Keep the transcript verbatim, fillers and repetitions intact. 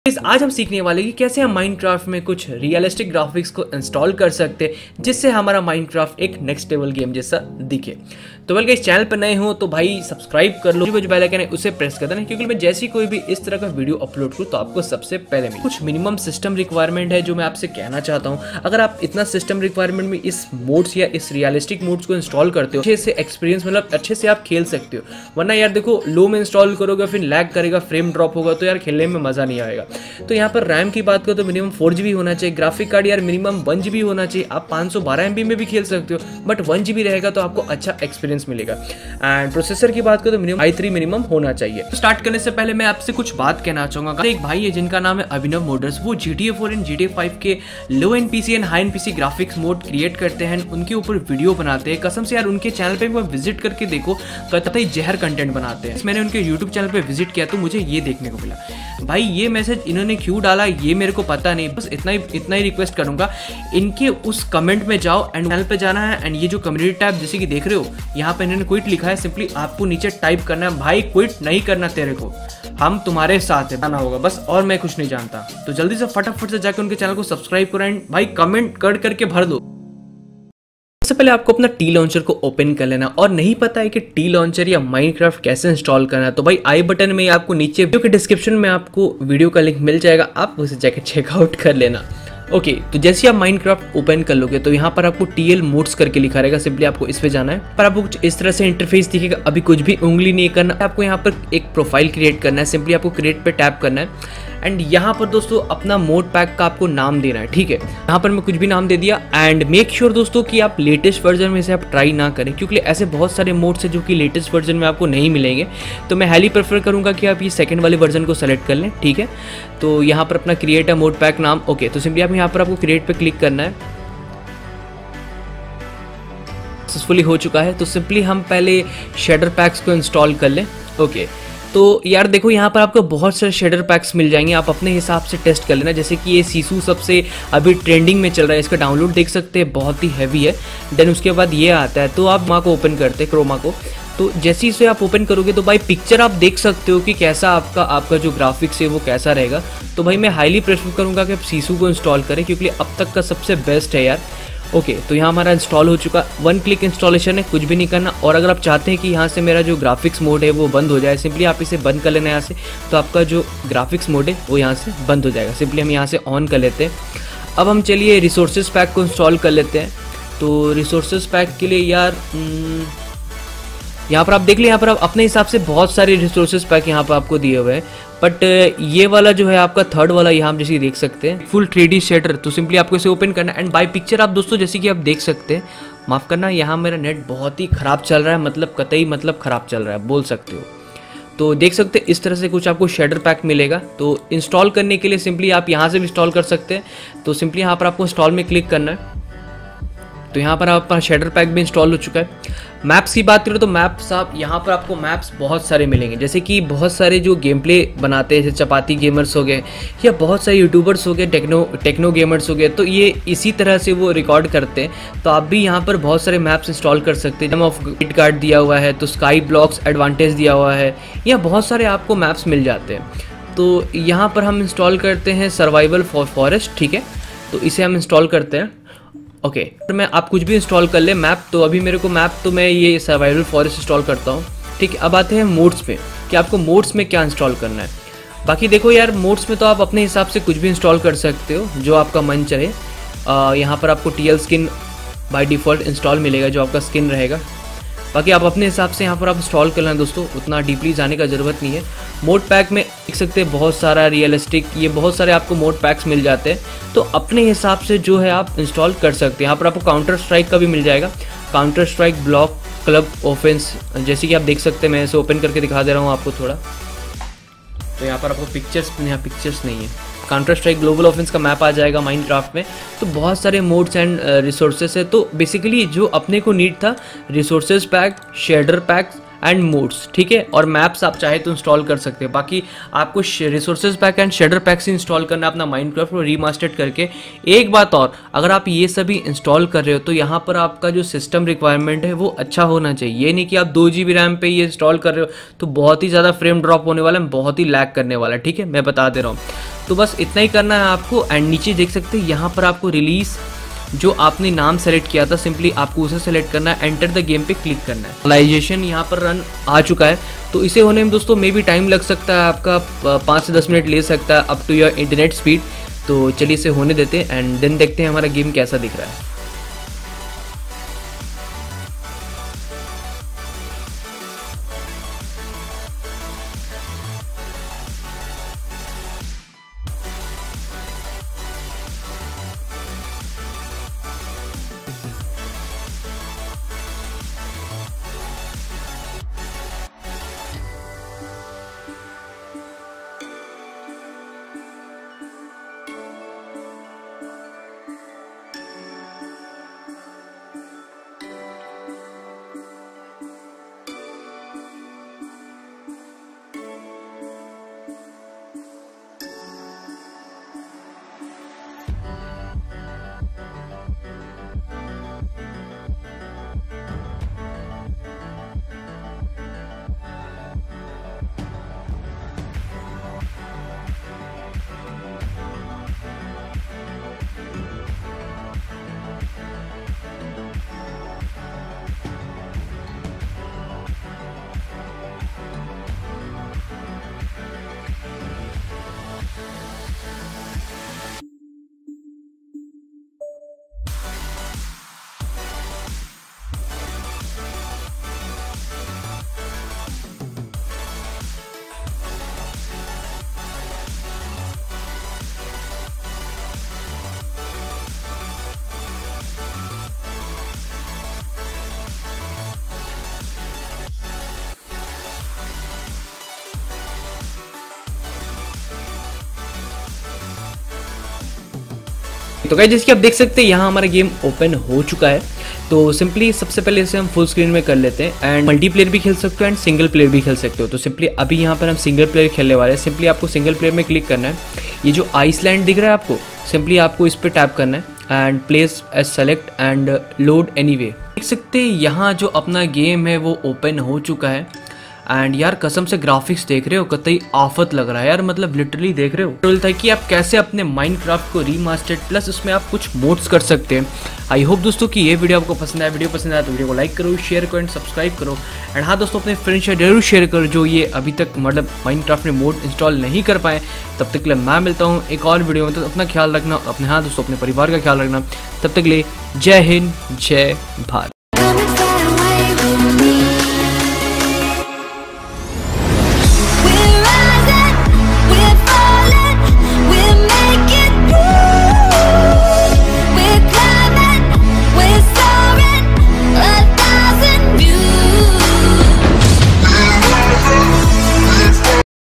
इस आज हम सीखने वाले कि कैसे हम माइनक्राफ्ट में कुछ रियलिस्टिक ग्राफिक्स को इंस्टॉल कर सकते हैं जिससे हमारा माइनक्राफ्ट एक नेक्स्ट लेवल गेम जैसा दिखे। तो बल्कि इस चैनल पर नए हो तो भाई सब्सक्राइब कर लो, जो बेल आइकन है उसे प्रेस कर देना, क्योंकि मैं जैसी कोई भी इस तरह का वीडियो अपलोड करूँ तो आपको सबसे पहले मिले। कुछ मिनिमम सिस्टम रिक्वायरमेंट है जो मैं आपसे कहना चाहता हूँ। अगर आप इतना सिस्टम रिक्वायरमेंट में इस मोड्स या इस रियलिस्टिक मोड्स को इंस्टॉल करते हो, अच्छे से एक्सपीरियंस मतलब अच्छे से आप खेल सकते हो। वरना यार देखो, लो में इंस्टॉल करोगे फिर लैग करेगा, फ्रेम ड्रॉप होगा तो यार खेलने में मजा नहीं आएगा। तो यहाँ पर रैम की बात करो तो मिनिमम फोर जीबी होना चाहिए। ग्राफिक कार्ड यार मिनिमम वन जीबी होना चाहिए। आप पाँच सौ बारह एमबी में भी खेल सकते हो, बट वन जीबी रहेगा तो आपको अच्छा एक्सपीरियंस मिलेगा। एंड प्रोसेसर की बात करो तो मिनिमम आई थ्री मिनिमम होना चाहिए। स्टार्ट करने से पहले मैं आपसे कुछ बात कहना चाहूंगा। एक भाई है जिनका नाम है अभिनव मोडर्स, वो G T A four and G T A five के low N P C and high N P C graphics mod create करते हैं, उनके ऊपर वीडियो बनाते हैं। कसम से यार उनके चैनल पे मैं विजिट करके देखो, कतई जहर कंटेंट बनाते हैं। मैंने उनके यूट्यूब चैनल पे विजिट किया तो मुझे ये देखने को मिला। भाई ये मैसेज इन्होंने क्यों डाला ये मेरे को पता नहीं, बस इतना ही इतना ही रिक्वेस्ट करूंगा, इनके उस कमेंट में जाओ एंड चैनल पे जाना है एंड ये जो कम्युनिटी टैब जैसे कि देख रहे हो यहाँ पे इन्होंने क्विट लिखा है, सिंपली आपको नीचे टाइप करना है भाई क्विट नहीं करना तेरे को, हम तुम्हारे साथ है, आना होगा बस, और मैं कुछ नहीं जानता। तो जल्दी से फटाफट से जाकर उनके चैनल को सब्सक्राइब करो एंड भाई कमेंट कर करके भर दो। सबसे पहले आपको अपना टी लॉन्चर को ओपन कर लेना, और नहीं पता है कि टी लॉन्चर या माइनक्राफ्ट कैसे इंस्टॉल करना है तो भाई आई बटन में आपको नीचे वीडियो के डिस्क्रिप्शन में आपको वीडियो का लिंक मिल जाएगा, आप उसे जाकर चेकआउट कर लेना। ओके okay, तो जैसे आप माइनक्राफ्ट ओपन कर लोगे तो यहाँ पर आपको टी एल मोड्स करके लिखा रहेगा, सिंपली आपको इस पे जाना है। पर आपको कुछ इस तरह से इंटरफेस दिखेगा, अभी कुछ भी उंगली नहीं करना, आपको यहाँ पर एक प्रोफाइल क्रिएट करना है, सिंपली आपको क्रिएट पे टैप करना है एंड यहाँ पर दोस्तों अपना मोड पैक का आपको नाम देना है। ठीक है, यहाँ पर मैं कुछ भी नाम दे दिया एंड मेक श्योर दोस्तों कि आप लेटेस्ट वर्जन में से आप ट्राई ना करें, क्योंकि ऐसे बहुत सारे मोड्स हैं जो कि लेटेस्ट वर्जन में आपको नहीं मिलेंगे। तो मैं हाईली प्रेफर करूँगा कि आप ये सेकंड वाले वर्जन को सेलेक्ट कर लें। ठीक है, तो यहाँ पर अपना क्रिएट है मोड पैक नाम। ओके, तो सिंपली आप यहाँ पर आपको क्रिएट पे क्लिक करना है। सक्सेसफुली हो चुका है, तो सिंपली हम पहले शेडर पैक्स को इंस्टॉल कर लें। ओके, तो यार देखो यहाँ पर आपको बहुत सारे शेडर पैक्स मिल जाएंगे, आप अपने हिसाब से टेस्ट कर लेना। जैसे कि ये सीसू सबसे अभी ट्रेंडिंग में चल रहा है, इसका डाउनलोड देख सकते हैं, बहुत ही हैवी है। देन उसके बाद ये आता है, तो आप माँ को ओपन करते हैं क्रोमा को, तो जैसे ही इसे आप ओपन करोगे तो भाई पिक्चर आप देख सकते हो कि कैसा आपका आपका जो ग्राफिक्स है वो कैसा रहेगा। तो भाई मैं हाईली प्रेफर करूँगा कि आप सीसू को इंस्टॉल करें, क्योंकि अब तक का सबसे बेस्ट है यार। ओके okay, तो यहाँ हमारा इंस्टॉल हो चुका, वन क्लिक इंस्टॉलेशन है, कुछ भी नहीं करना। और अगर आप चाहते हैं कि यहाँ से मेरा जो ग्राफिक्स मोड है वो बंद हो जाए, सिंपली आप इसे बंद कर लेना यहाँ से, तो आपका जो ग्राफिक्स मोड है वो यहाँ से बंद हो जाएगा। सिंपली हम यहाँ से ऑन कर लेते हैं। अब हम चलिए रिसोर्सेज पैक को इंस्टॉल कर लेते हैं। तो रिसोर्सेज पैक के लिए यार यहाँ पर आप देख लें, यहाँ पर आप अपने हिसाब से बहुत सारे रिसोर्सेज पैक यहाँ पर आपको दिए हुए हैं, बट ये वाला जो है आपका थर्ड वाला यहाँ आप जैसे देख सकते हैं फुल थ्री डी शेडर, तो सिंपली आपको इसे ओपन करना एंड बाय पिक्चर आप दोस्तों जैसे कि आप देख सकते हैं, माफ़ करना यहाँ मेरा नेट बहुत ही ख़राब चल रहा है, मतलब कतई मतलब ख़राब चल रहा है बोल सकते हो। तो देख सकते हैं इस तरह से कुछ आपको शेडर पैक मिलेगा। तो इंस्टॉल करने के लिए सिंपली आप यहाँ से भी इंस्टॉल कर सकते हैं। तो सिंपली यहाँ पर आपको इंस्टॉल में क्लिक करना है, तो यहाँ पर आपका शेडर पैक भी इंस्टॉल हो चुका है। मैप्स की बात करें तो मैप्स आप यहाँ पर आपको मैप्स बहुत सारे मिलेंगे, जैसे कि बहुत सारे जो गेम प्ले बनाते हैं, जैसे चपाती गेमर्स हो गए या बहुत सारे यूट्यूबर्स हो गए, टेक्नो टेक्नो गेमर्स हो गए, तो ये इसी तरह से वो रिकॉर्ड करते हैं। तो आप भी यहाँ पर बहुत सारे मैप्स इंस्टॉल कर सकते हैं। ऑफ गिट कार्ड दिया हुआ है, तो स्काई ब्लॉक्स एडवांटेज दिया हुआ है, या बहुत सारे आपको मैप्स मिल जाते हैं। तो यहाँ पर हम इंस्टॉल करते हैं सर्वाइवल फॉर फॉरेस्ट। ठीक है, तो इसे हम इंस्टॉल करते हैं। ओके okay, मैं आप कुछ भी इंस्टॉल कर ले मैप, तो अभी मेरे को मैप तो मैं ये सर्वाइवल फॉरेस्ट इंस्टॉल करता हूँ। ठीक है, अब आते हैं मोड्स पे कि आपको मोड्स में क्या इंस्टॉल करना है। बाकी देखो यार मोड्स में तो आप अपने हिसाब से कुछ भी इंस्टॉल कर सकते हो जो आपका मन चाहे। यहाँ पर आपको T L skin by default install मिलेगा, जो आपका स्किन रहेगा। बाकी आप अपने हिसाब से यहाँ पर आप इंस्टॉल कर लें दोस्तों, उतना डीपली जाने का ज़रूरत नहीं है। मोड पैक में देख सकते हैं बहुत सारा रियलिस्टिक, ये बहुत सारे आपको मोड पैक्स मिल जाते हैं, तो अपने हिसाब से जो है आप इंस्टॉल कर सकते हैं। यहाँ पर आपको काउंटर स्ट्राइक का भी मिल जाएगा, Counter Strike block club offence, जैसे कि आप देख सकते हैं। मैं इसे ओपन करके दिखा दे रहा हूँ आपको थोड़ा, तो यहाँ पर आपको पिक्चर्स यहाँ पिक्चर्स नहीं है, काउंटर स्ट्राइक ग्लोबल ऑफेंस का मैप आ जाएगा माइनक्राफ्ट में। तो बहुत सारे मोड्स एंड रिसोर्सेस है। तो बेसिकली जो अपने को नीड था, resources pack, shader pack and mods, ठीक है। और मैप्स आप चाहे तो इंस्टॉल कर सकते हैं। बाकी आपको resources pack and shader pack से इंस्टॉल करना अपना माइनक्राफ्ट को रीमास्टर्ड करके। एक बात और, अगर आप ये सभी इंस्टॉल कर रहे हो तो यहाँ पर आपका जो सिस्टम रिक्वायरमेंट है वो अच्छा होना चाहिए। ये नहीं कि आप दो जी बी रैम पे ये इंस्टॉल कर रहे हो तो बहुत ही ज़्यादा फ्रेम ड्रॉप होने वाला है, बहुत ही लैग करने वाला है, ठीक है, मैं बता दे रहा हूँ। तो बस इतना ही करना है आपको। एंड नीचे देख सकते हैं यहाँ पर आपको रिलीज़ जो आपने नाम सेलेक्ट किया था, सिंपली आपको उसे सेलेक्ट करना है, एंटर द गेम पे क्लिक करना है। लाइजेशन यहाँ पर रन आ चुका है, तो इसे होने में दोस्तों मे भी टाइम लग सकता है, आपका पाँच से दस मिनट ले सकता है up to your internet speed. तो चलिए इसे होने देते हैं एंड देन देखते हैं हमारा गेम कैसा दिख रहा है। तो गाइस जैसे कि आप देख सकते हैं यहाँ हमारा गेम ओपन हो चुका है। तो सिंपली सबसे पहले इसे हम फुल स्क्रीन में कर लेते हैं एंड मल्टीप्लेयर भी खेल सकते हो एंड सिंगल प्लेयर भी खेल सकते हो। तो सिंपली अभी यहाँ पर हम सिंगल प्लेयर खेलने वाले हैं। सिंपली आपको सिंगल प्लेयर में क्लिक करना है। ये जो आइसलैंड दिख रहा है आपको, सिंपली आपको इस पर टैप करना है and place age select and load anyway. देख सकते हैं यहाँ जो अपना गेम है वो ओपन हो चुका है। एंड यार कसम से ग्राफिक्स देख रहे हो, कतई आफत लग रहा है यार, मतलब लिटरली देख रहे हो। टोल था कि आप कैसे अपने माइनक्राफ्ट को रीमास्टर्ड प्लस उसमें आप कुछ मोड्स कर सकते हैं। आई होप दोस्तों कि ये वीडियो आपको पसंद आया। वीडियो पसंद आया तो वीडियो को लाइक करो, शेयर करो एंड सब्सक्राइब करो। एंड हाँ दोस्तों, अपने फ्रेंड्स से जरूर शेयर करो जो ये अभी तक मतलब माइनक्राफ्ट में मोड इंस्टॉल नहीं कर पाए। तब तक के लिए मैं मिलता हूँ एक और वीडियो में। तो अपना ख्याल रखना, अपने हाँ दोस्तों अपने परिवार का ख्याल रखना। तब तक के लिए जय हिंद, जय भारत।